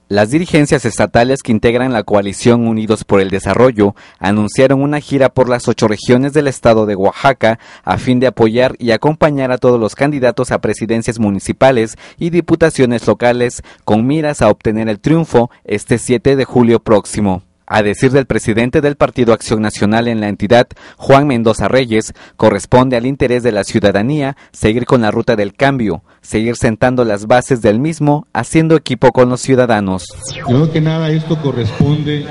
Las dirigencias estatales que integran la coalición Unidos por el Desarrollo anunciaron una gira por las 8 regiones del estado de Oaxaca a fin de apoyar y acompañar a todos los candidatos a presidencias municipales y diputaciones locales con miras a obtener el triunfo este 7 de julio próximo. A decir del presidente del Partido Acción Nacional en la entidad, Juan Mendoza Reyes, corresponde al interés de la ciudadanía seguir con la ruta del cambio, seguir sentando las bases del mismo, haciendo equipo con los ciudadanos. Primero que nada, esto corresponde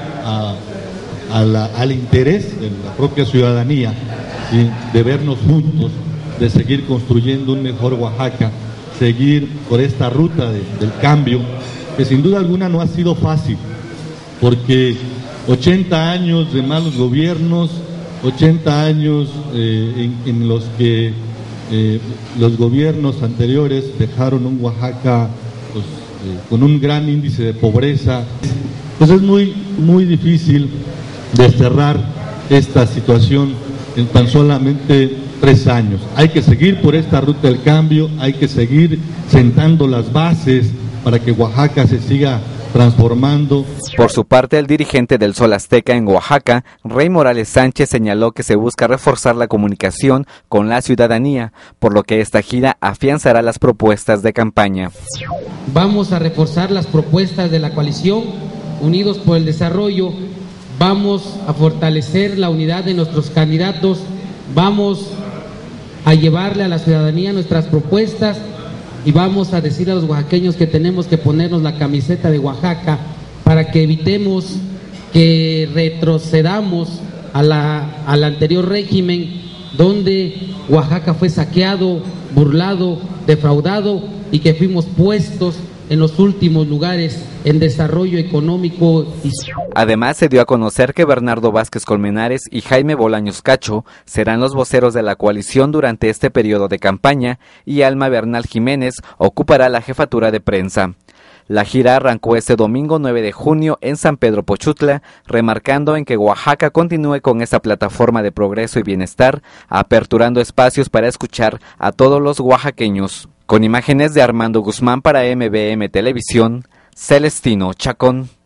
al interés de la propia ciudadanía, ¿sí?, de vernos juntos, de seguir construyendo un mejor Oaxaca, seguir por esta ruta del cambio, que sin duda alguna no ha sido fácil, porque 80 años de malos gobiernos, 80 años en los que los gobiernos anteriores dejaron un Oaxaca pues, con un gran índice de pobreza. Pues es muy difícil desterrar esta situación en tan solamente 3 años. Hay que seguir por esta ruta del cambio, hay que seguir sentando las bases para que Oaxaca se siga transformando. Por su parte, el dirigente del Sol Azteca en Oaxaca, Rey Morales Sánchez, señaló que se busca reforzar la comunicación con la ciudadanía, por lo que esta gira afianzará las propuestas de campaña. Vamos a reforzar las propuestas de la coalición Unidos por el Desarrollo, vamos a fortalecer la unidad de nuestros candidatos, vamos a llevarle a la ciudadanía nuestras propuestas y vamos a decir a los oaxaqueños que tenemos que ponernos la camiseta de Oaxaca para que evitemos que retrocedamos al anterior régimen donde Oaxaca fue saqueado, burlado, defraudado y que fuimos puestos en los últimos lugares en desarrollo económico. Además, se dio a conocer que Bernardo Vázquez Colmenares y Jaime Bolaños Cacho serán los voceros de la coalición durante este periodo de campaña y Alma Bernal Jiménez ocupará la jefatura de prensa. La gira arrancó este domingo 9 de junio en San Pedro Pochutla, remarcando en que Oaxaca continúe con esta plataforma de progreso y bienestar, aperturando espacios para escuchar a todos los oaxaqueños. Con imágenes de Armando Guzmán para MBM Televisión, Celestino Chacón.